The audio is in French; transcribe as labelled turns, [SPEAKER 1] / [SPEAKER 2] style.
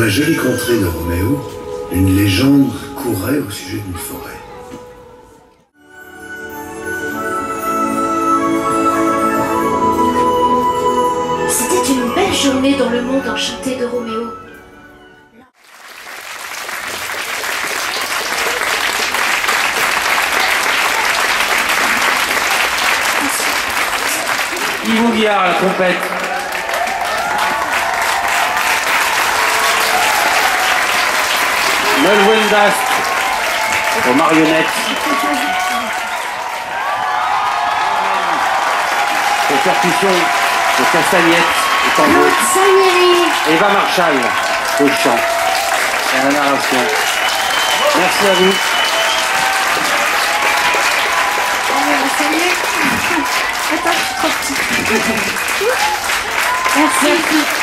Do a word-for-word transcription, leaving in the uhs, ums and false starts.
[SPEAKER 1] la jolie contrée de Roméo, une légende courait au sujet d'une forêt.
[SPEAKER 2] C'était une belle journée dans le monde enchanté de Roméo.
[SPEAKER 3] Yves Guillard à la trompette. Noël Wendast aux marionnettes. Aux percussions, aux castagnettes, aux tambours. Eva Marshall au chant et à la narration. Merci à vous.
[SPEAKER 2] Attends, je suis trop petite. Merci.